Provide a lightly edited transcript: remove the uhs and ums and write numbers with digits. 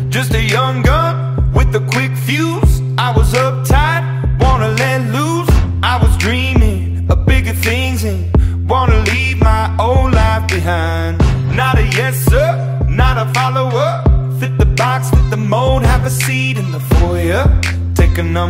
just a young gun with a quick fuse. I was uptight, wanna let loose. I was dreaming of bigger things and wanna leave my old life behind. Not a yes sir, not a follower. Fit the box, fit the mold, have a seat in the foyer. Take a number